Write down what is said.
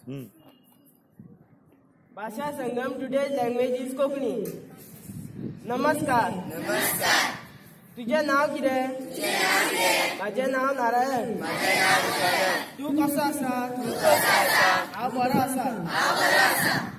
भाषा संगम today's language is Konkani. नमस्कार. नमस्कार. तुझे नाव कितें? माझे नाव नारायण. तू कसो आसा? हांव बरो आसा.